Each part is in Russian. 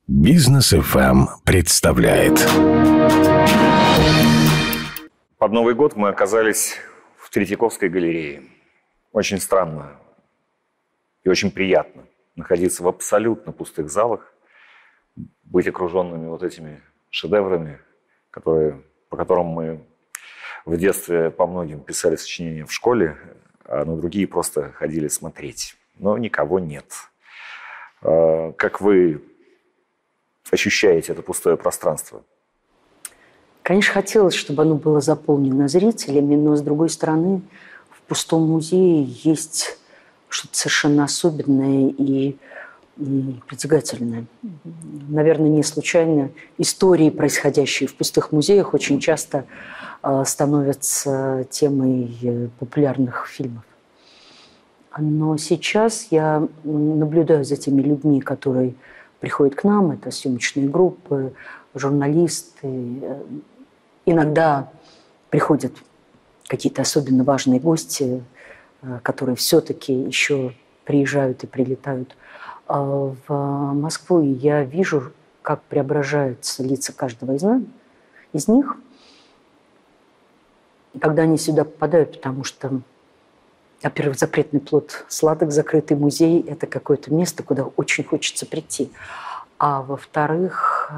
Бизнес ФМ представляет. Под Новый год мы оказались в Третьяковской галерее. Очень странно и очень приятно находиться в абсолютно пустых залах, быть окруженными вот этими шедеврами, по которым мы в детстве по многим писали сочинения в школе, а на другие просто ходили смотреть. Но никого нет. Как вы ощущаете это пустое пространство? Конечно, хотелось, чтобы оно было заполнено зрителями, но, с другой стороны, в пустом музее есть что-то совершенно особенное и притягательное. Наверное, не случайно истории, происходящие в пустых музеях, очень часто становятся темой популярных фильмов. Но сейчас я наблюдаю за теми людьми, которые приходят к нам. Это съемочные группы, журналисты. Иногда приходят какие-то особенно важные гости, которые все-таки еще приезжают и прилетают в Москву. И я вижу, как преображаются лица каждого из них, когда они сюда попадают, потому что, во-первых, запретный плод сладок, закрытый музей – это какое-то место, куда очень хочется прийти. А во-вторых,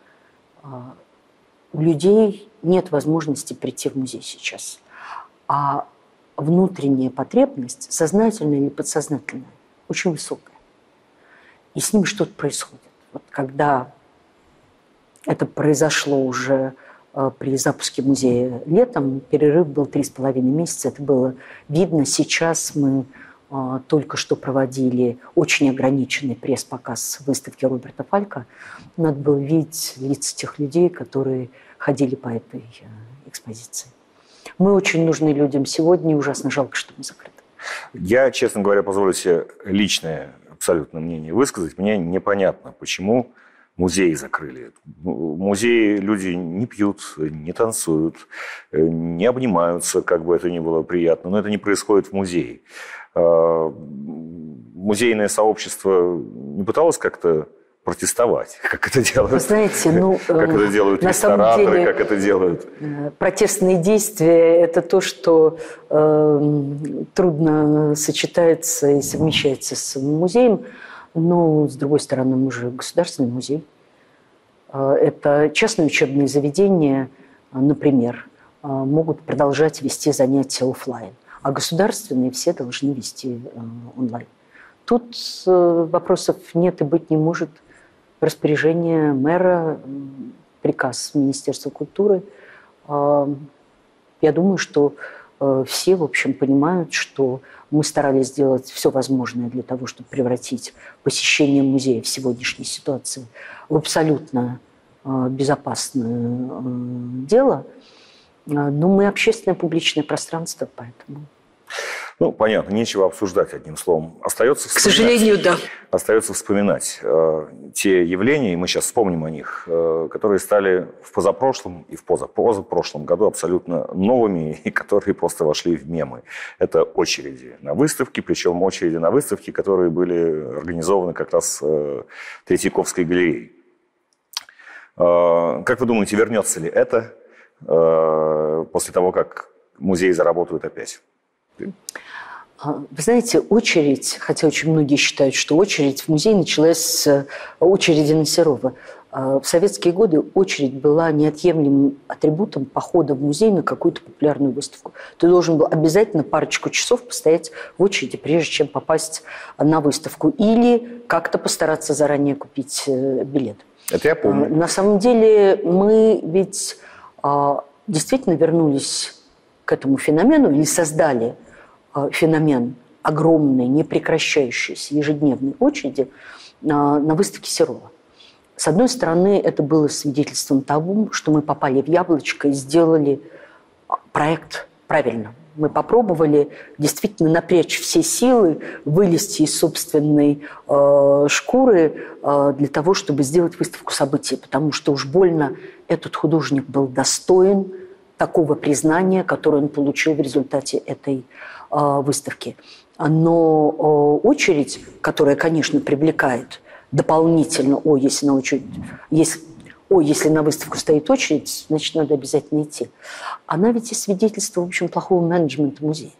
у людей нет возможности прийти в музей сейчас. А внутренняя потребность, сознательная или подсознательная, очень высокая. И с ним что-то происходит. Вот когда это произошло уже при запуске музея летом, перерыв был 3,5 месяца, это было видно. Сейчас мы только что проводили очень ограниченный пресс-показ выставки Роберта Фалька. Надо было видеть лица тех людей, которые ходили по этой экспозиции. Мы очень нужны людям сегодня, и ужасно жалко, что мы закрыты. Я, честно говоря, позволю себе личное абсолютно мнение высказать. Мне непонятно, почему музеи закрыли. В музее люди не пьют, не танцуют, не обнимаются, как бы это ни было приятно, но это не происходит в музее. Музейное сообщество не пыталось как-то протестовать, как это делают? Вы знаете, как это делают рестораторы, как это делают? Протестные действия – это то, что трудно сочетается и совмещается с музеем. Но, с другой стороны, мы же государственный музей. Это частные учебные заведения, например, могут продолжать вести занятия офлайн, а государственные все должны вести онлайн. Тут вопросов нет и быть не может. Распоряжение мэра, приказ Министерства культуры. Я думаю, что все, в общем, понимают, что мы старались сделать все возможное для того, чтобы превратить посещение музея в сегодняшней ситуации в абсолютно безопасное дело. Но мы общественное публичное пространство, поэтому... Понятно, нечего обсуждать, одним словом. Остается вспоминать. К сожалению, да. Остается вспоминать те явления, и мы сейчас вспомним о них, которые стали в позапрошлом и в позапрошлом году абсолютно новыми, и которые просто вошли в мемы. Это очереди на выставки, причем очереди на выставки, которые были организованы как раз Третьяковской галереей. Как вы думаете, вернется ли это после того, как музеи заработают опять? Вы знаете, очередь, хотя очень многие считают, что очередь в музей началась с очереди на Серова. В советские годы очередь была неотъемлемым атрибутом похода в музей на какую-то популярную выставку. Ты должен был обязательно парочку часов постоять в очереди, прежде чем попасть на выставку. Или как-то постараться заранее купить билет. Это я помню. На самом деле мы ведь действительно вернулись к этому феномену или создали феномен огромной, непрекращающейся ежедневной очереди на выставке Серова. С одной стороны, это было свидетельством того, что мы попали в яблочко и сделали проект правильно. Мы попробовали действительно напрячь все силы, вылезти из собственной шкуры для того, чтобы сделать выставку событий, потому что уж больно этот художник был достоин такого признания, которое он получил в результате этой выставки. Но очередь, которая, конечно, привлекает дополнительно, если на выставку стоит очередь, значит, надо обязательно идти. Она ведь и свидетельство, в общем, плохого менеджмента музея.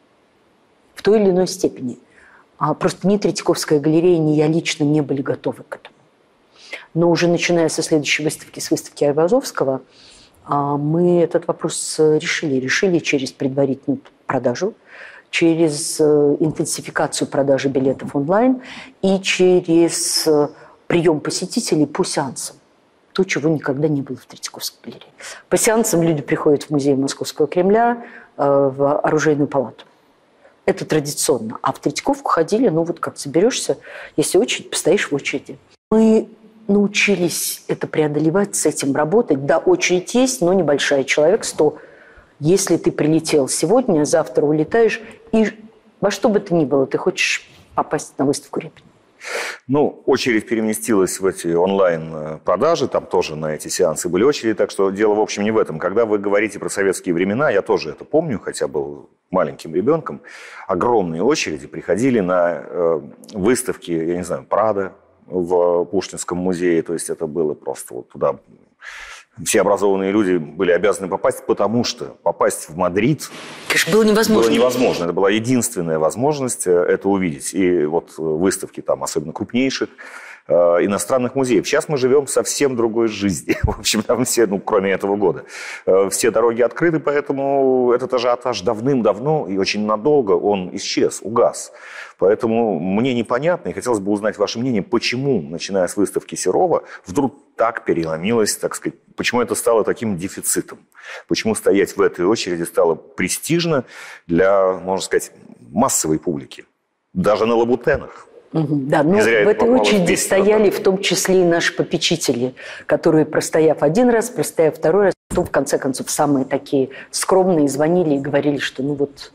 В той или иной степени. Просто ни Третьяковская галерея, ни я лично не были готовы к этому. Но уже начиная со следующей выставки, с выставки Айвазовского, мы этот вопрос решили. Решили через предварительную продажу, через интенсификацию продажи билетов онлайн и через прием посетителей по сеансам. То, чего никогда не было в Третьяковской галерее. По сеансам люди приходят в музей Московского Кремля, в оружейную палату. Это традиционно. А в Третьяковку ходили, как соберешься, если очередь, постоишь в очереди. Мы научились это преодолевать, с этим работать. Да, очередь есть, но небольшая, человек 100. Если ты прилетел сегодня, завтра улетаешь, и во что бы то ни было, ты хочешь попасть на выставку Репина. Очередь переместилась в эти онлайн-продажи, там тоже на эти сеансы были очереди, так что дело, в общем, не в этом. Когда вы говорите про советские времена, я тоже это помню, хотя был маленьким ребенком, огромные очереди приходили на выставки, я не знаю, Прада в Пушкинском музее, то есть это было просто туда... Все образованные люди были обязаны попасть, потому что попасть в Мадрид... Конечно, было невозможно. Было невозможно. Это была единственная возможность это увидеть. И выставки там, особенно крупнейших, иностранных музеев. Сейчас мы живем в совсем другой жизни. В общем, там все, кроме этого года. Все дороги открыты, поэтому этот ажиотаж давным-давно и очень надолго он исчез, угас. Поэтому мне непонятно, и хотелось бы узнать ваше мнение, почему, начиная с выставки Серова, вдруг так переломилось, так сказать, почему это стало таким дефицитом? Почему стоять в этой очереди стало престижно для, можно сказать, массовой публики? Даже на лабутенах. Да, в этой очереди стояли в том числе и наши попечители, которые, простояв один раз, простояв второй раз, потом, в конце концов, самые такие скромные, звонили и говорили, что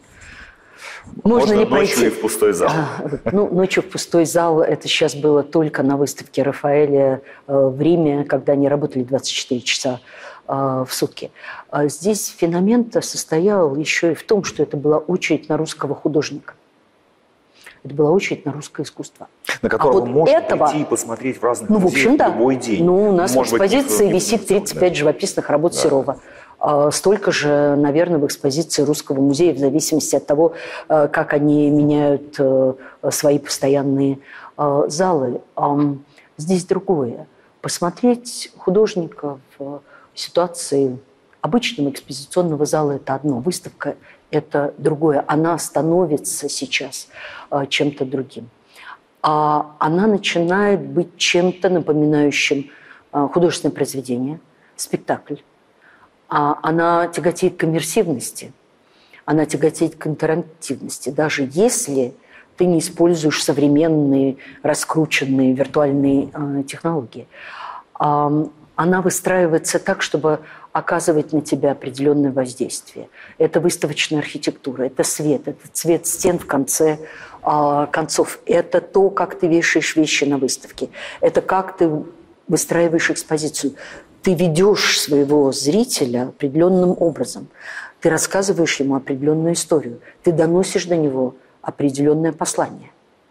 можно ли пройти? Ночью в пустой зал. Ночью в пустой зал, это сейчас было только на выставке Рафаэля в Риме, когда они работали 24 часа в сутки. Здесь феномен-то состоял еще и в том, что это была очередь на русского художника. Это была очередь на русское искусство. На которого можно прийти и посмотреть в разных музеях любой день. У нас в экспозиции висит 35 живописных работ Серова. Столько же, наверное, в экспозиции Русского музея, в зависимости от того, как они меняют свои постоянные залы. Здесь другое. Посмотреть художника в ситуации обычного экспозиционного зала – это одно. Выставка – это другое. Она становится сейчас чем-то другим. Она начинает быть чем-то напоминающим художественное произведение, спектакль. Она тяготеет к иммерсивности, она тяготеет к интерактивности. Даже если ты не используешь современные, раскрученные виртуальные технологии. Она выстраивается так, чтобы оказывать на тебя определенное воздействие. Это выставочная архитектура, это свет, это цвет стен в конце концов. Это то, как ты вешаешь вещи на выставке. Это как ты выстраиваешь экспозицию. Ты ведешь своего зрителя определенным образом. Ты рассказываешь ему определенную историю. Ты доносишь до него определенное послание.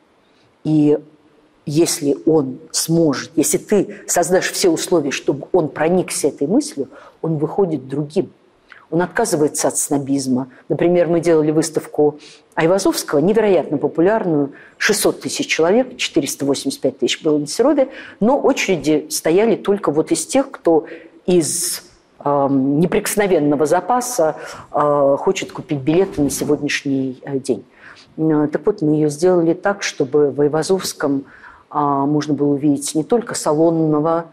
И если он сможет, если ты создашь все условия, чтобы он проникся этой мыслью, он выходит другим. Он отказывается от снобизма. Например, мы делали выставку Айвазовского, невероятно популярную, 600 тысяч человек, 485 тысяч было на Серове, но очереди стояли только из тех, кто из неприкосновенного запаса хочет купить билеты на сегодняшний день. Так вот, мы ее сделали так, чтобы в Айвазовском можно было увидеть не только салонного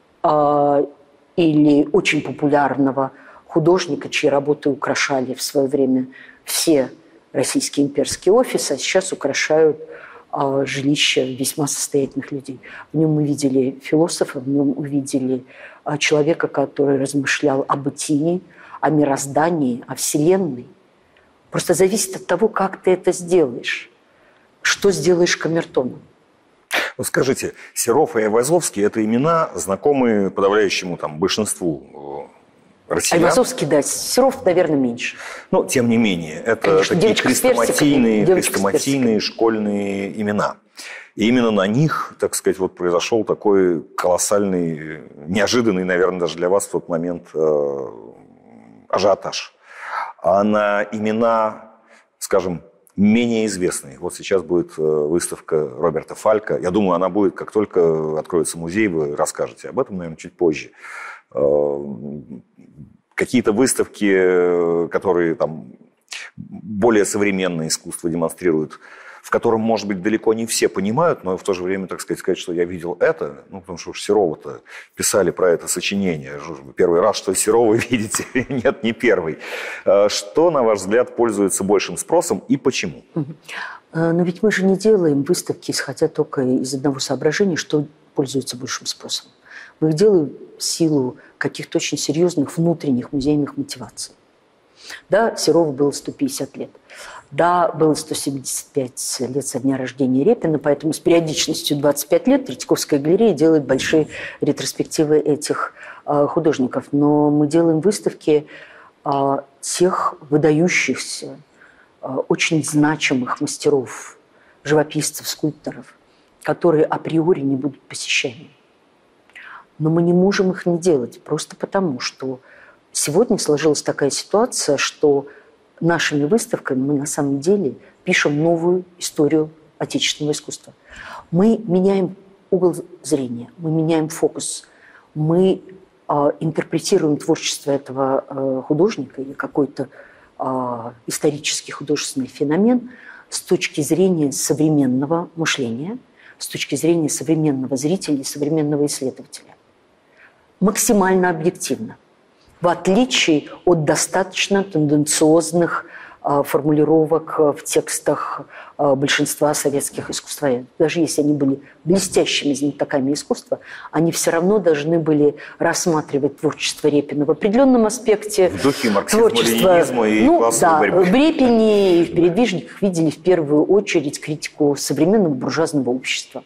или очень популярного художника, чьи работы украшали в свое время все российские имперские офисы, а сейчас украшают жилища весьма состоятельных людей. В нем мы видели философа, в нем увидели человека, который размышлял о бытии, о мироздании, о Вселенной. Просто зависит от того, как ты это сделаешь, что сделаешь камертоном. Скажите, Серов и Айвазовский – это имена, знакомые подавляющему большинству россиян? Айвазовский, да. Серов, наверное, меньше. Но, тем не менее, это конечно, такие хрестоматийные школьные имена. И именно на них, так сказать, вот произошел такой колоссальный, неожиданный, наверное, даже для вас в тот момент ажиотаж. А на имена, скажем, менее известные. Вот сейчас будет выставка Роберта Фалька. Я думаю, она будет, как только откроется музей, вы расскажете об этом, наверное, чуть позже. Какие-то выставки, которые там более современное искусство демонстрируют, в котором, может быть, далеко не все понимают, но в то же время, так сказать, что я видел это, ну, потому что уж Серова-то писали про это сочинение. Первый раз, что Серова видите? Нет, не первый. Что, на ваш взгляд, пользуется большим спросом и почему? Но ведь мы же не делаем выставки, исходя только из одного соображения, что пользуется большим спросом. Мы их делаем в силу каких-то очень серьезных внутренних музейных мотиваций. Да, Серову было 150 лет. Да, было 175 лет со дня рождения Репина, поэтому с периодичностью 25 лет Третьяковская галерея делает большие ретроспективы этих художников. Но мы делаем выставки тех выдающихся, очень значимых мастеров, живописцев, скульпторов, которые априори не будут посещаемы. Но мы не можем их не делать просто потому, что сегодня сложилась такая ситуация, что нашими выставками мы на самом деле пишем новую историю отечественного искусства. Мы меняем угол зрения, мы меняем фокус, мы интерпретируем творчество этого художника или какой-то исторический художественный феномен с точки зрения современного мышления, с точки зрения современного зрителя и современного исследователя. Максимально объективно. В отличие от достаточно тенденциозных формулировок в текстах большинства советских искусствоведов. Даже если они были блестящими знатоками искусства, они все равно должны были рассматривать творчество Репина в определенном аспекте. В духе марксизма-ленинизма и классовой борьбы. В Репине и в «Передвижниках» видели в первую очередь критику современного буржуазного общества.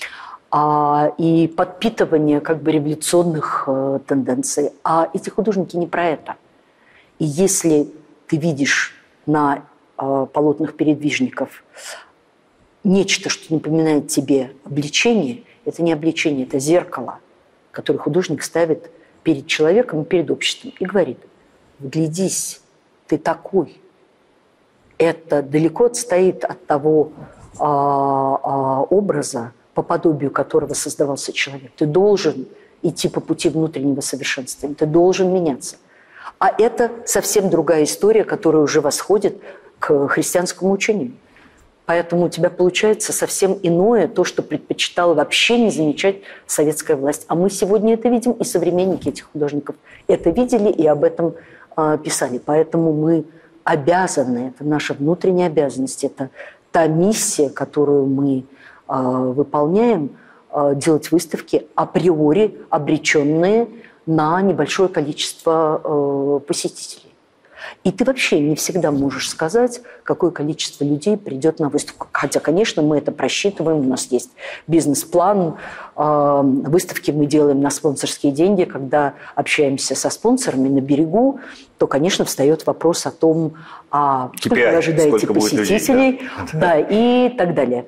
И подпитывание как бы революционных тенденций. А эти художники не про это. И если ты видишь на полотнах «Передвижников» нечто, что напоминает тебе обличение, это не обличение, это зеркало, которое художник ставит перед человеком и перед обществом и говорит: вглядись, ты такой. Это далеко отстоит от того образа, по подобию которого создавался человек. Ты должен идти по пути внутреннего совершенствования, ты должен меняться. А это совсем другая история, которая уже восходит к христианскому учению. Поэтому у тебя получается совсем иное, то, что предпочитала вообще не замечать советская власть. А мы сегодня это видим, и современники этих художников это видели и об этом писали. Поэтому мы обязаны, это наша внутренняя обязанность, это та миссия, которую мы выполняем, делать выставки априори обреченные на небольшое количество посетителей. И ты вообще не всегда можешь сказать, какое количество людей придет на выставку. Хотя, конечно, мы это просчитываем, у нас есть бизнес-план. Выставки мы делаем на спонсорские деньги. Когда общаемся со спонсорами на берегу, то, конечно, встает вопрос о том, сколько вы ожидаете посетителей, людей, да, и так далее.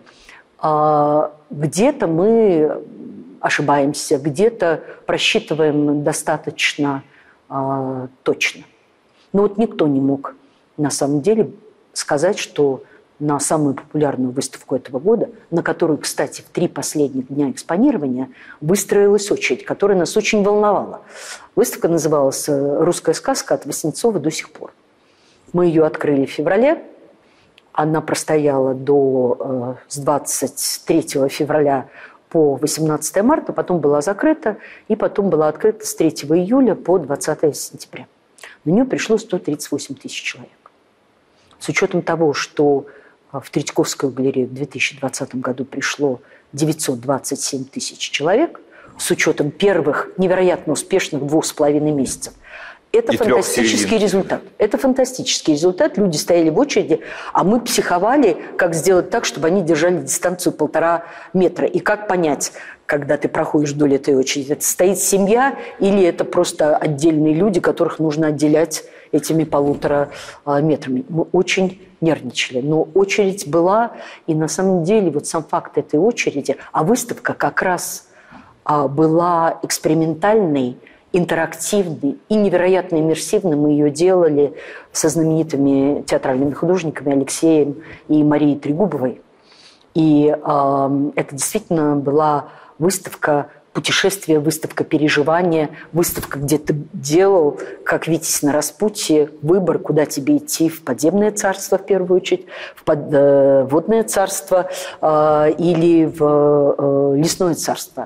Где-то мы ошибаемся, где-то просчитываем достаточно точно. Но вот никто не мог на самом деле сказать, что на самую популярную выставку этого года, на которую, кстати, в 3 последних дня экспонирования выстроилась очередь, которая нас очень волновала. Выставка называлась «Русская сказка от Васнецова до сих пор». Мы ее открыли в феврале. Она простояла с 23 февраля по 18 марта, потом была закрыта, и потом была открыта с 3 июля по 20 сентября. На нее пришло 138 тысяч человек. С учетом того, что в Третьяковскую галерею в 2020 году пришло 927 тысяч человек, с учетом первых невероятно успешных 2,5 месяцев, это фантастический результат. Это фантастический результат. Люди стояли в очереди, а мы психовали, как сделать так, чтобы они держали дистанцию 1,5 метра. И как понять, когда ты проходишь вдоль этой очереди? Это стоит семья или это просто отдельные люди, которых нужно отделять этими 1,5 метрами? Мы очень нервничали. Но очередь была, и на самом деле вот сам факт этой очереди, а выставка как раз была экспериментальной, интерактивной и невероятно иммерсивной. Мы ее делали со знаменитыми театральными художниками Алексеем и Марией Трегубовой. И это действительно была выставка путешествия, выставка переживания, выставка, где ты делал, как Витязь на распутье, выбор, куда тебе идти, в подземное царство в первую очередь, в подводное царство или в лесное царство.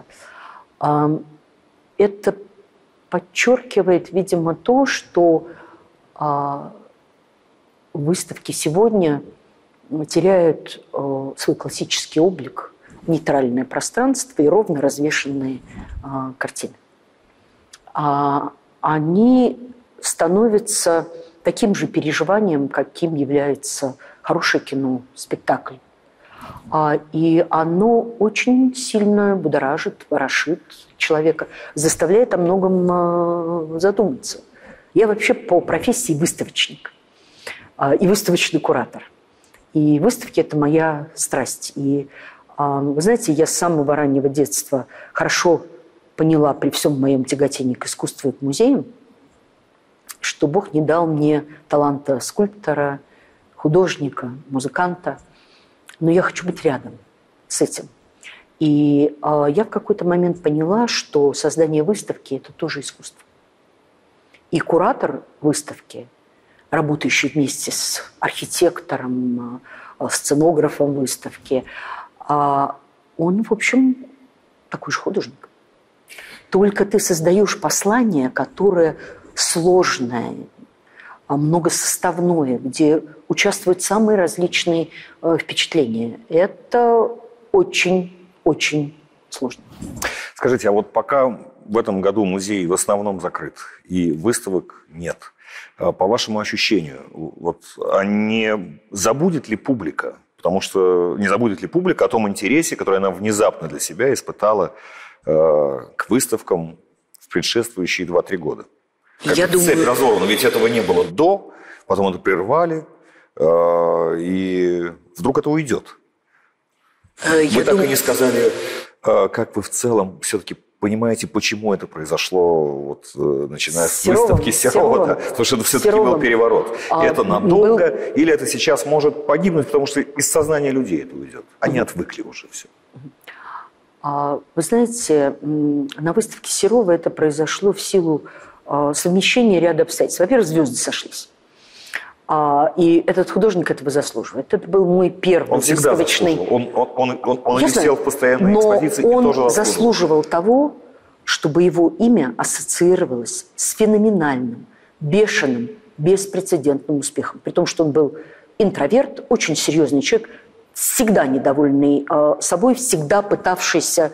Это подчеркивает, видимо, то, что выставки сегодня теряют свой классический облик, нейтральное пространство и ровно развешенные картины. Они становятся таким же переживанием, каким является хорошее кино, спектакль. И оно очень сильно будоражит, ворошит человека, заставляет о многом задуматься. Я вообще по профессии выставочник и выставочный куратор. И выставки – это моя страсть. И вы знаете, я с самого раннего детства хорошо поняла при всем моем тяготении к искусству и к музеям, что Бог не дал мне таланта скульптора, художника, музыканта, но я хочу быть рядом с этим. И я в какой-то момент поняла, что создание выставки – это тоже искусство. И куратор выставки, работающий вместе с архитектором, сценографом выставки, он, в общем, такой же художник. Только ты создаешь послание, которое сложное, многосоставное, где участвуют самые различные впечатления. Это очень-очень сложно. Скажите, а вот пока в этом году музей в основном закрыт и выставок нет, по вашему ощущению, вот, не забудет ли публика? Потому что не забудет ли публика о том интересе, который она внезапно для себя испытала к выставкам в предшествующие 2-3 года? Как цепь разорвана, ведь этого не было до, потом это прервали, и вдруг это уйдет. Вы так и не сказали, как вы в целом все-таки понимаете, почему это произошло, вот, начиная с выставки Серова, да? Потому что это все-таки был переворот. И это надолго, или это сейчас может погибнуть, потому что из сознания людей это уйдет. Они отвыкли уже все. Вы знаете, на выставке Серова это произошло в силу совмещения ряда обстоятельств. Во-первых, звезды сошлись. И этот художник этого заслуживает. Это был мой первый выставочный... Он висел в постоянной экспозиции и тоже он заслуживал того, чтобы его имя ассоциировалось с феноменальным, бешеным, беспрецедентным успехом. При том, что он был интроверт, очень серьезный человек, всегда недовольный собой, всегда пытавшийся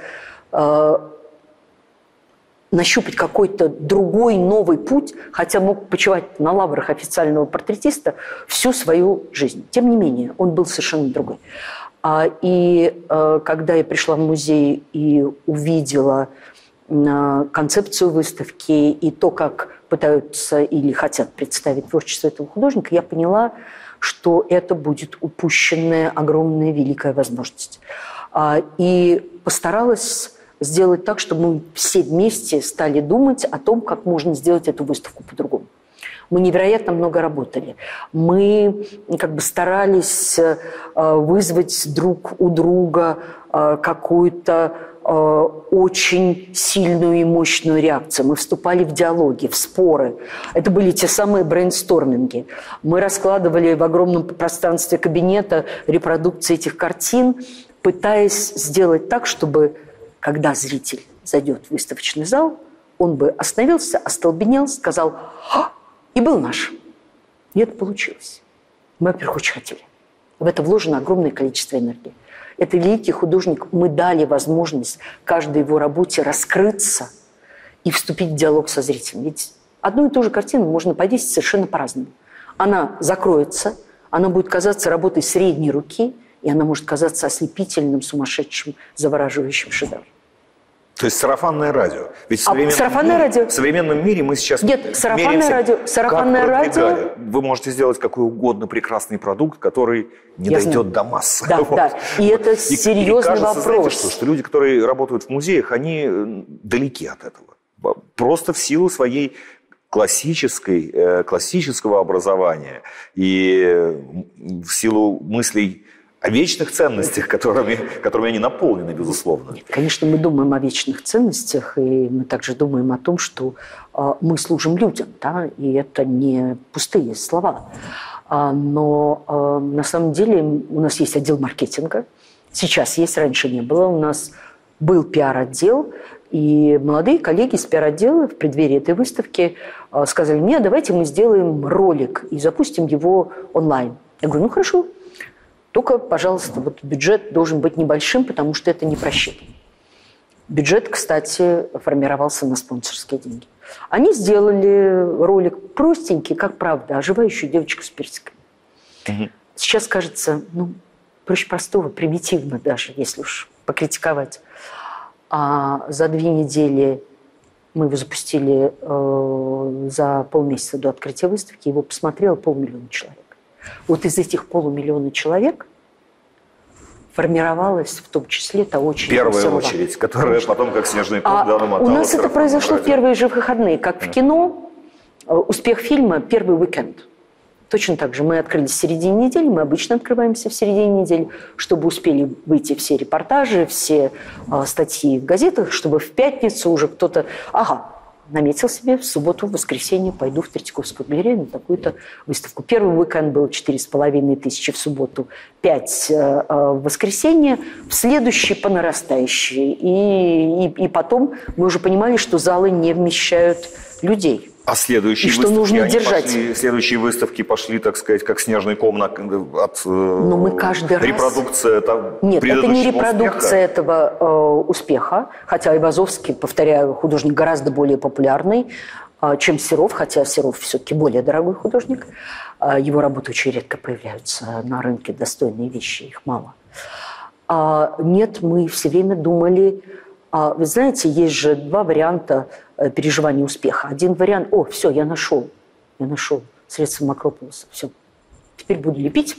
нащупать какой-то другой, новый путь, хотя мог почивать на лаврах официального портретиста всю свою жизнь. Тем не менее, он был совершенно другой. И когда я пришла в музей и увидела концепцию выставки и то, как пытаются или хотят представить творчество этого художника, я поняла, что это будет упущенная огромная великая возможность. И постаралась сделать так, чтобы мы все вместе стали думать о том, как можно сделать эту выставку по-другому. Мы невероятно много работали. Мы как бы старались вызвать друг у друга какую-то очень сильную и мощную реакцию. Мы вступали в диалоги, в споры. Это были те самые брейнсторминги. Мы раскладывали в огромном пространстве кабинета репродукции этих картин, пытаясь сделать так, чтобы, когда зритель зайдет в выставочный зал, он бы остановился, остолбенел, сказал «и был наш». И это получилось. Мы, во-первых, очень хотели. В это вложено огромное количество энергии. Это великий художник. Мы дали возможность каждой его работе раскрыться и вступить в диалог со зрителем. Ведь одну и ту же картину можно повесить совершенно по-разному. Она закроется, она будет казаться работой средней руки, и она может казаться ослепительным, сумасшедшим, завораживающим шедевром. То есть сарафанное радио. Ведь в современном мире мы сейчас Нет, сарафанное радио. Вы можете сделать какой угодно прекрасный продукт, который не дойдет до масс. Да, вот. Да. И это серьезный вопрос. Знаете, что люди, которые работают в музеях, они далеки от этого. Просто в силу своей классического образования и в силу мыслей о вечных ценностях, которыми они наполнены, безусловно. Нет, конечно, мы думаем о вечных ценностях, и мы также думаем о том, что мы служим людям, да, и это не пустые слова. Но на самом деле у нас есть отдел маркетинга. Сейчас есть, раньше не было. У нас был пиар-отдел, и молодые коллеги с пиар-отдела в преддверии этой выставки сказали мне: давайте мы сделаем ролик и запустим его онлайн. Я говорю: ну хорошо. Только, пожалуйста, вот бюджет должен быть небольшим, потому что это не просчитано. Бюджет, кстати, формировался на спонсорские деньги. Они сделали ролик простенький, как правда, оживающую девочку с персиками. Сейчас кажется, проще простого, примитивно даже, если уж покритиковать. А за 2 недели мы его запустили, за полмесяца до открытия выставки, его посмотрело 500 000 человек. Вот из этих 500 000 человек формировалась в том числе та очередь. Первая очередь, которая потом, как снежный ком, намотала. У нас это произошло в первые же выходные. Как в кино, успех фильма – первый уикенд. Точно так же мы открылись в середине недели, мы обычно открываемся в середине недели, чтобы успели выйти все репортажи, все статьи в газетах, чтобы в пятницу уже кто-то... наметил себе в субботу, в воскресенье пойду в Третьяковскую галерею на такую-то выставку. Первый уикенд был 4500 в субботу, 5 в воскресенье, в следующий по нарастающей. И потом мы уже понимали, что залы не вмещают людей. А следующие следующие выставки пошли, так сказать, как снежный ком от репродукция Нет, это не репродукция этого успеха, хотя Айвазовский, повторяю, художник гораздо более популярный, чем Серов, хотя Серов все-таки более дорогой художник. Его работы очень редко появляются на рынке, достойные вещи, их мало. Нет, мы все время думали... Вы знаете, есть же 2 варианта переживания успеха. Один вариант: все, я нашел средства Макрополиса, все, теперь буду лепить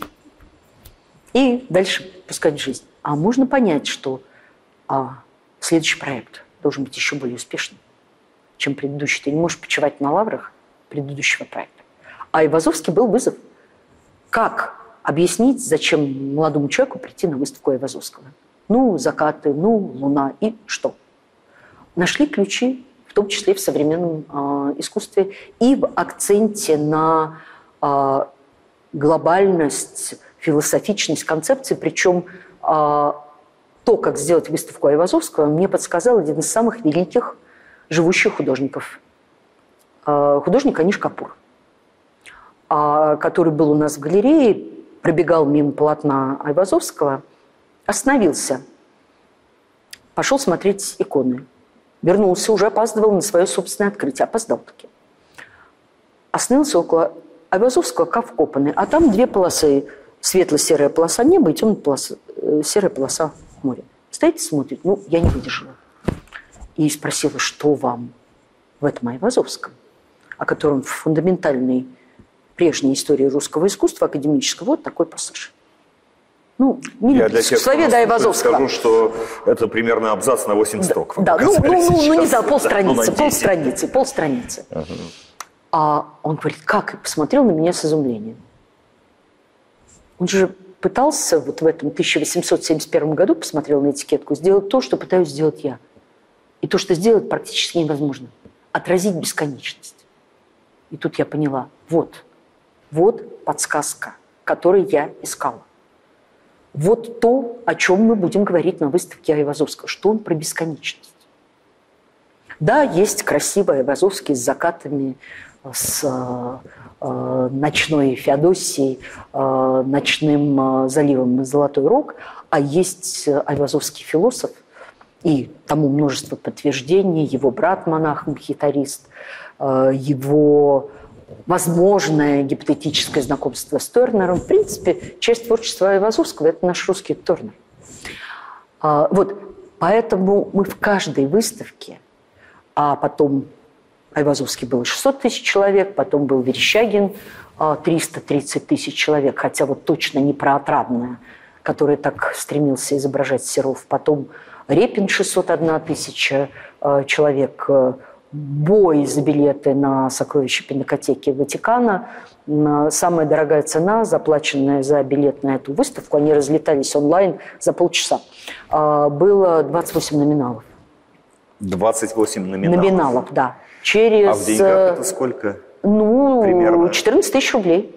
и дальше пускать в жизнь. А можно понять, что следующий проект должен быть еще более успешным, чем предыдущий. Ты не можешь почивать на лаврах предыдущего проекта. А Айвазовский был вызов. Как объяснить, зачем молодому человеку прийти на выставку Айвазовского? Закаты, луна и что? Нашли ключи, в том числе в современном искусстве, и в акценте на глобальность, философичность концепции. Причем то, как сделать выставку Айвазовского, мне подсказал один из самых великих живущих художников. Художник Аниш Капур, который был у нас в галерее, пробегал мимо полотна Айвазовского, остановился, пошел смотреть иконы. Вернулся, уже опаздывал на свое собственное открытие. Опоздал таки. Остановился около Айвазовского, как вкопанный. А там 2 полосы. Светло-серая полоса неба и темно-серая полоса моря. Стоит и смотрит. Я не выдержала. И спросила: что вам в этом Айвазовском, о котором в фундаментальной прежней истории русского искусства академического вот такой пассаж. Я для тех, кто скажу, что это примерно абзац на 8 строк. Да, не знаю, полстраницы. А он говорит: как? И посмотрел на меня с изумлением. Он же пытался в этом 1871 году, посмотрел на этикетку, сделать то, что пытаюсь сделать я. И то, что сделать практически невозможно. Отразить бесконечность. И тут я поняла: вот подсказка, которую я искала. Вот то, о чем мы будем говорить на выставке Айвазовского, что он про бесконечность. Да, есть красивый Айвазовский с закатами, с ночной Феодосией, ночным заливом Золотой Рог, а есть айвазовский философ, и тому множество подтверждений, его брат-монах-мхитарист, его возможное гипотетическое знакомство с Тернером. В принципе, часть творчества Айвазовского – это наш русский Тернер. Поэтому мы в каждой выставке, а потом Айвазовский было 600 тысяч человек, потом был Верещагин 330 тысяч человек, хотя вот точно не про Отрадное, который так стремился изображать Серов. Потом Репин 601 тысяча человек, бой за билеты на сокровища Пинакотеки Ватикана. Самая дорогая цена, заплаченная за билет на эту выставку, они разлетались онлайн за полчаса, было 28 номиналов. 28 номиналов? Номиналов, да. Через... А в деньгах это сколько? Примерно? 14 тысяч рублей.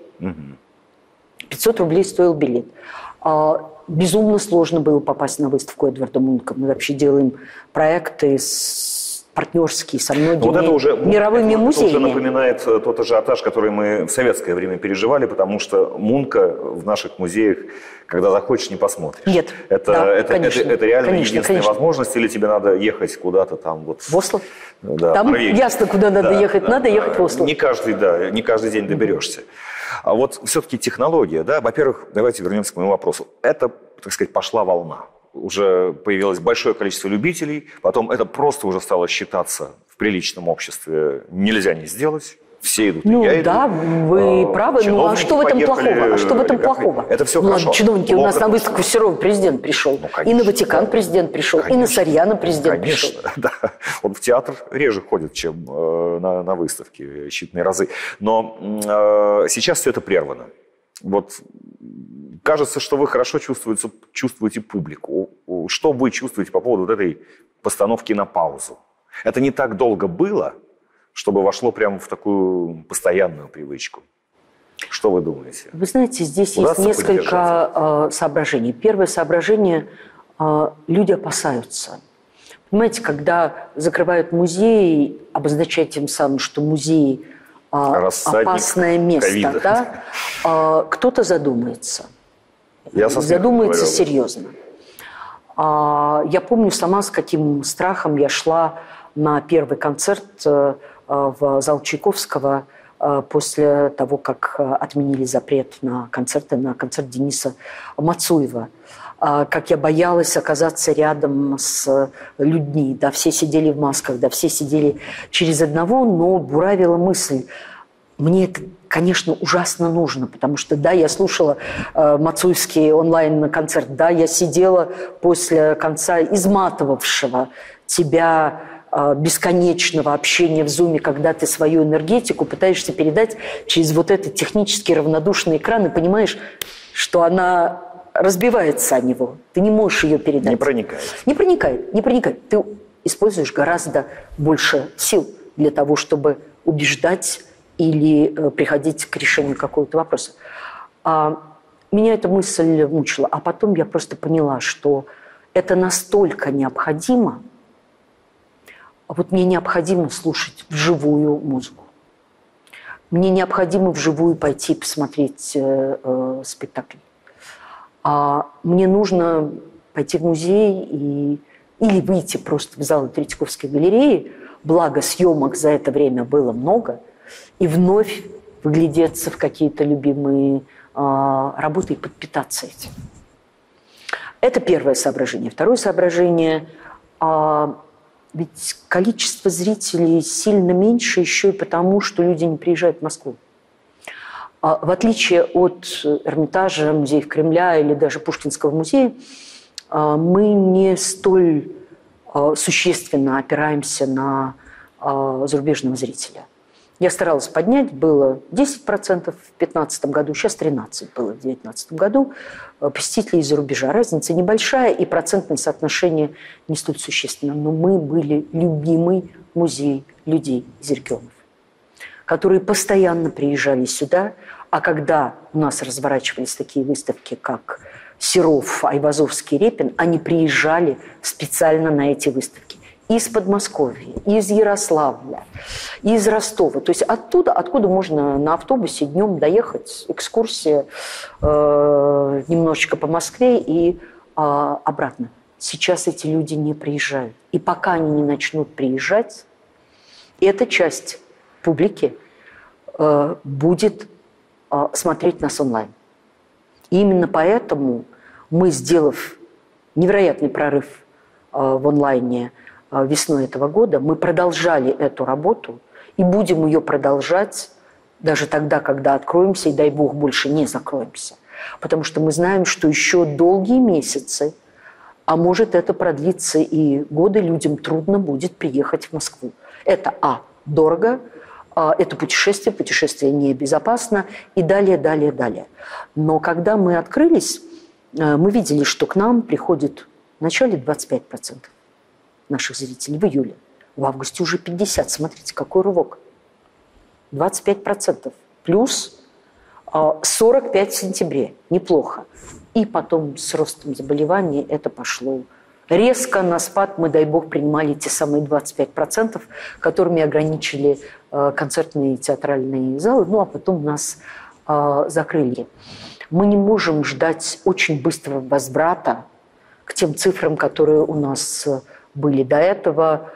500 рублей стоил билет. Безумно сложно было попасть на выставку Эдварда Мунка. Мы вообще делаем проекты партнерские со многими вот это уже, мировыми музеями. Это уже напоминает тот ажиотаж, который мы в советское время переживали, потому что Мунка в наших музеях, когда захочешь, не посмотришь. Нет, это реально единственная возможность, или тебе надо ехать куда-то там вот... В Осло? Да, там ясно, куда надо ехать. Надо ехать в Осло. Не каждый день доберешься. А вот все-таки технология, да, во-первых, давайте вернемся к моему вопросу. Это, так сказать, пошла волна. Уже появилось большое количество любителей, потом это просто уже стало считаться в приличном обществе нельзя не сделать. Все идут, ну, я иду. Да, вы правы. Ну, а что в этом плохого? А что в этом плохого? Это все хорошо. Чиновники, у нас на выставку Серова президент пришел. Ну, конечно, и на Ватикан президент пришел, конечно, и на Сарьяно президент пришел. Да. Он в театр реже ходит, чем на выставки, считанные разы. Но сейчас все это прервано. Вот кажется, что вы хорошо чувствуете публику. Что вы чувствуете по поводу вот этой постановки на паузу? Это не так долго было, чтобы вошло прямо в такую постоянную привычку. Что вы думаете? Вы знаете, здесь есть несколько соображений. Первое соображение – люди опасаются. Понимаете, когда закрывают музеи, обозначая тем самым, что музей опасное место, да, кто-то задумается. Задумается серьезно. Я помню сама, с каким страхом я шла на первый концерт в зал Чайковского после того, как отменили запрет на концерт Дениса Мацуева. Как я боялась оказаться рядом с людьми. Да, все сидели в масках, да, все сидели через одного, но буравила мысль. Мне это, конечно, ужасно нужно, потому что, да, я слушала Мацуевский онлайн-концерт, да, я сидела после конца изматывавшего тебя бесконечного общения в Зуме, когда ты свою энергетику пытаешься передать через вот этот технически равнодушный экран и понимаешь, что она разбивается о него. Ты не можешь ее передать. Не проникает. Не проникает. Ты используешь гораздо больше сил для того, чтобы убеждать или приходить к решению какого-то вопроса. Меня эта мысль мучила. А потом я просто поняла, что это настолько необходимо. Вот мне необходимо слушать вживую музыку. Мне необходимо вживую пойти посмотреть спектакль. Мне нужно пойти в музей или выйти просто в зал Третьяковской галереи, благо съемок за это время было много, и вновь выглядеться в какие-то любимые работы и подпитаться этим. Это первое соображение. Второе соображение ведь количество зрителей сильно меньше еще и потому, что люди не приезжают в Москву. В отличие от Эрмитажа, музеев Кремля или даже Пушкинского музея, мы не столь существенно опираемся на зарубежного зрителя. Я старалась поднять, было 10% в 2015 году, сейчас 13% было в 2019 году посетителей из-за рубежа. Разница небольшая, и процентное соотношение не столь существенно. Но мы были любимый музей людей из регионов, которые постоянно приезжали сюда, а когда у нас разворачивались такие выставки, как Серов, Айвазовский, Репин, они приезжали специально на эти выставки. Из Подмосковья, из Ярославля, из Ростова. То есть оттуда, откуда можно на автобусе днем доехать, экскурсия немножечко по Москве и обратно. Сейчас эти люди не приезжают. И пока они не начнут приезжать, эта часть публики будет смотреть нас онлайн. И именно поэтому мы, сделав невероятный прорыв в онлайне весной этого года, мы продолжали эту работу и будем ее продолжать даже тогда, когда откроемся, и, дай бог, больше не закроемся. Потому что мы знаем, что еще долгие месяцы, а может это продлиться и годы, людям трудно будет приехать в Москву. Это дорого, это путешествие небезопасно и далее, далее, далее. Но когда мы открылись, мы видели, что к нам приходит в начале 25% наших зрителей в июле. В августе уже 50%. Смотрите, какой рывок. 25%. Плюс 45% в сентябре. Неплохо. И потом с ростом заболеваний это пошло резко на спад. Мы, дай бог, принимали те самые 25%, которыми ограничили концертные и театральные залы. Ну, а потом нас закрыли. Мы не можем ждать очень быстрого возврата к тем цифрам, которые у нас были до этого.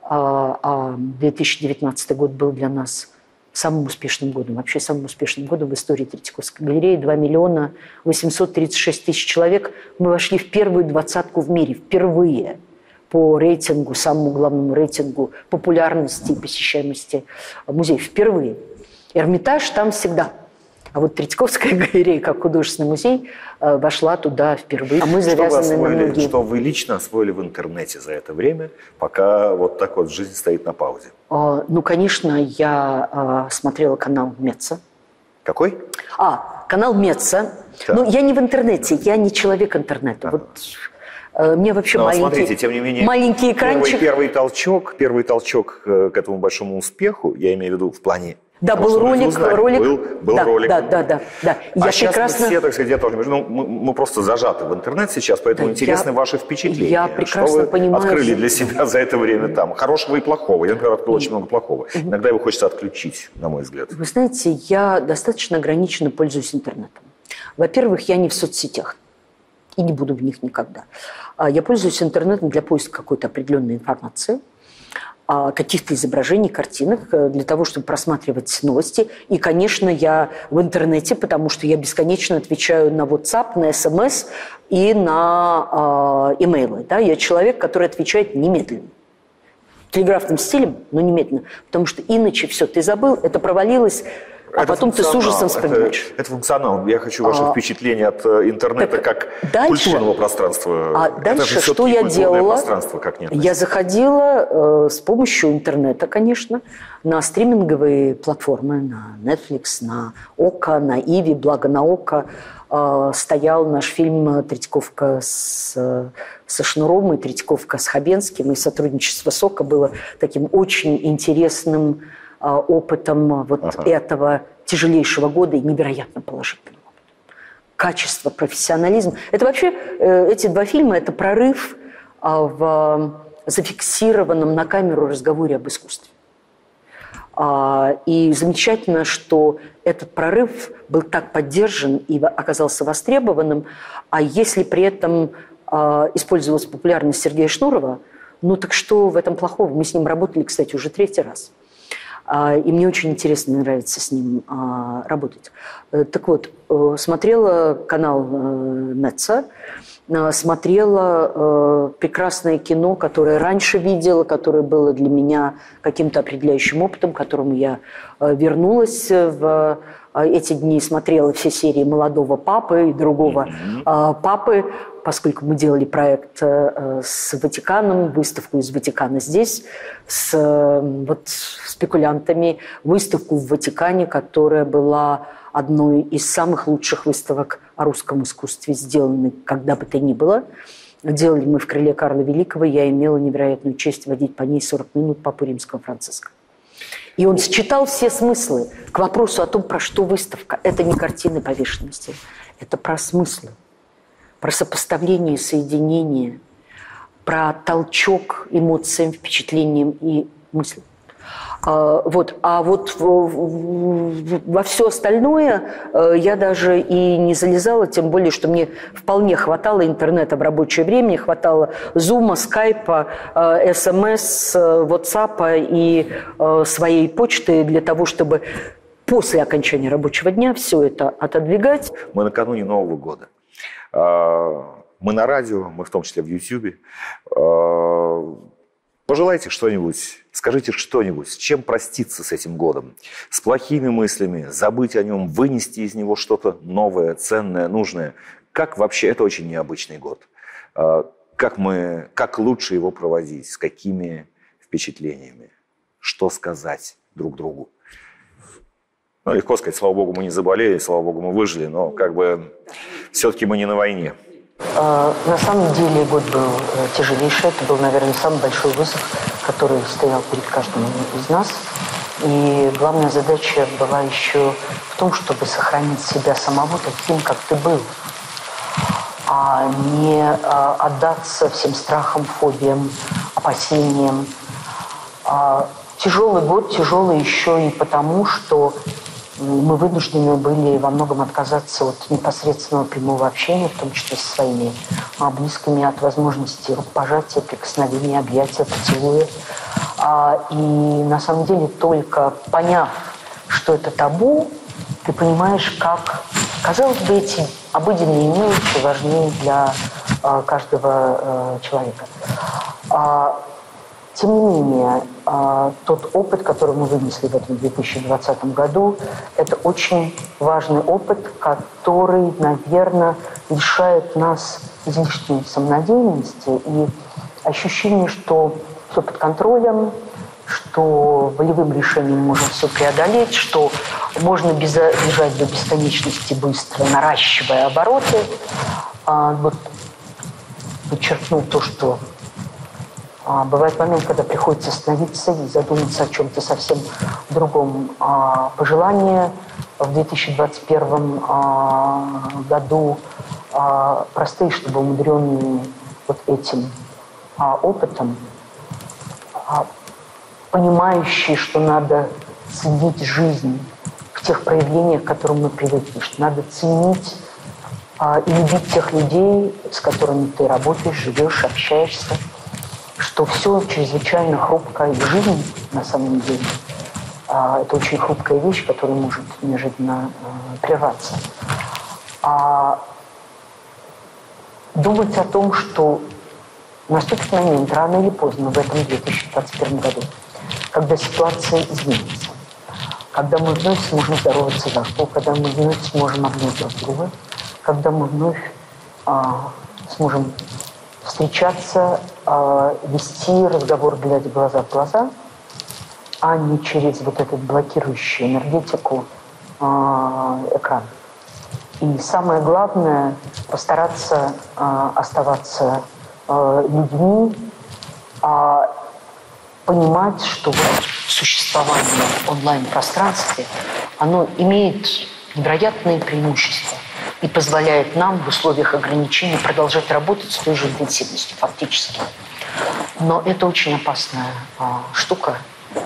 2019 год был для нас самым успешным годом. Вообще самым успешным годом в истории Третьяковской галереи. 2 миллиона 836 тысяч человек. Мы вошли в первую двадцатку в мире. Впервые по рейтингу, самому главному рейтингу популярности и посещаемости музеев. Впервые. Эрмитаж там всегда. А вот Третьяковская галерея, как художественный музей, вошла туда впервые. А мы завязаны на многие... Что вы лично освоили в интернете за это время, пока вот так вот жизнь стоит на паузе? Ну, конечно, я смотрела канал Меца. Какой? Канал Меца. Да. Ну, я не в интернете, я не человек интернета. Вот мне вообще смотрите, тем не менее, маленький экранчик. Первый толчок к этому большому успеху, я имею в виду в плане... Да, был ролик. Был ролик. Да. Я сейчас мы все, так сказать, мы просто зажаты в интернет сейчас, поэтому интересны ваши впечатления. Я прекрасно что вы понимаю. Открыли для себя за это время там хорошего и плохого. Я, например, открыл очень много плохого. Иногда его хочется отключить, на мой взгляд. Вы знаете, я достаточно ограниченно пользуюсь интернетом. Во-первых, я не в соцсетях и не буду в них никогда. Я пользуюсь интернетом для поиска какой-то определенной информации, каких-то изображений, картинок, для того, чтобы просматривать новости. И, конечно, я в интернете, потому что я бесконечно отвечаю на WhatsApp, на SMS и на имейлы. Да? Я человек, который отвечает немедленно. Телеграфным стилем, но немедленно. Потому что иначе все, ты забыл, это провалилось, а потом ты с ужасом вспоминаешь. Это функционал. Я хочу ваше впечатление от интернета как культурного пространства. Дальше что я делала? Как я заходила с помощью интернета, конечно, на стриминговые платформы, на Netflix, на ОКО, на Иви, благо на ОКО стоял наш фильм «Третьяковка» со Шнуром и «Третьяковка» с Хабенским, и сотрудничество с ОКО было таким очень интересным опытом этого тяжелейшего года и невероятно положительным опытом. Качество, профессионализм. Это вообще, эти два фильма, это прорыв в зафиксированном на камеру разговоре об искусстве. И замечательно, что этот прорыв был так поддержан и оказался востребованным, а если при этом использовалась популярность Сергея Шнурова, ну так что в этом плохого? Мы с ним работали, кстати, уже 3-й раз. И мне очень интересно, мне нравится с ним работать. Так вот, смотрела канал Меца, смотрела прекрасное кино, которое раньше видела, которое было для меня каким-то определяющим опытом, к которому я вернулась в эти дни, смотрела все серии «Молодого папы» и «Другого папы», поскольку мы делали проект с Ватиканом, выставку из Ватикана здесь, с спекулянтами, выставку в Ватикане, которая была одной из самых лучших выставок о русском искусстве, сделанной когда бы то ни было. Делали мы в крыле Карла Великого, я имела невероятную честь водить по ней 40 минут Папу Римского Франциска. И он считал все смыслы к вопросу о том, про что выставка. Это не картины повешенные, это про смыслы, про сопоставление, соединение, про толчок эмоциям, впечатлениям и мыслям. А вот во все остальное я даже и не залезала, тем более, что мне вполне хватало интернета в рабочее время, мне хватало Зума, Скайпа, СМС, Ватсапа и своей почты для того, чтобы после окончания рабочего дня все это отодвигать. Мы накануне Нового года. Мы на радио, мы в том числе в YouTube. Пожелайте что-нибудь, скажите что-нибудь, с чем проститься с этим годом? С плохими мыслями, забыть о нем, вынести из него что-то новое, ценное, нужное. Как вообще, это очень необычный год. Как лучше его проводить, с какими впечатлениями? Что сказать друг другу? Ну, легко сказать, слава богу, мы не заболели, слава богу, мы выжили, но как бы все-таки мы не на войне. На самом деле год был тяжелейший. Это был, наверное, самый большой вызов, который стоял перед каждым из нас. И главная задача была еще в том, чтобы сохранить себя самого таким, как ты был. А не отдаться всем страхам, фобиям, опасениям. Тяжелый год, тяжелый еще и потому, что мы вынуждены были во многом отказаться от непосредственного прямого общения, в том числе со своими близкими, от возможности рукопожатия, прикосновения, объятия, поцелуя. И на самом деле только поняв, что это табу, ты понимаешь, как, казалось бы, эти обыденные мелочи важны для каждого человека. Тем не менее, тот опыт, который мы вынесли в этом 2020 году, это очень важный опыт, который, наверное, лишает нас излишней самонадеянности и ощущения, что все под контролем, что волевым решением можно все преодолеть, что можно бежать до бесконечности быстро, наращивая обороты. Вот подчеркну то, что бывает момент, когда приходится остановиться и задуматься о чем-то совсем другом. Пожелания в 2021 году простые, чтобы умудренные вот этим опытом, понимающие, что надо ценить жизнь в тех проявлениях, к которым мы привыкли, что надо ценить и любить тех людей, с которыми ты работаешь, живешь, общаешься, что все чрезвычайно хрупко, и жизнь, на самом деле, это очень хрупкая вещь, которая может неожиданно прерваться. Думать о том, что наступит момент, рано или поздно, в этом 2021 году, когда ситуация изменится, когда мы вновь сможем здороваться за руку, когда мы вновь сможем обнять друг друга, когда мы вновь сможем встречаться, вести разговор, глядя глаза в глаза, а не через вот этот блокирующий энергетику экран. И самое главное – постараться оставаться людьми, понимать, что существование в онлайн-пространстве, оно имеет невероятные преимущества и позволяет нам в условиях ограничений продолжать работать с той же интенсивностью фактически. Но это очень опасная штука,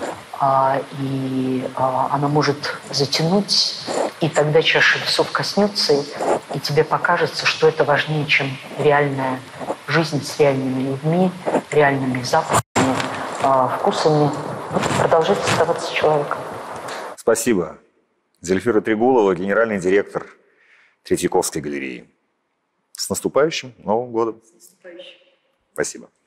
и она может затянуть, и тогда чаша весов коснется, и тебе покажется, что это важнее, чем реальная жизнь с реальными людьми, реальными запахами, вкусами. Продолжать оставаться человеком. Спасибо. Зельфира Трегулова, генеральный директор Третьяковской галереи. С наступающим Новым годом. С наступающим. Спасибо.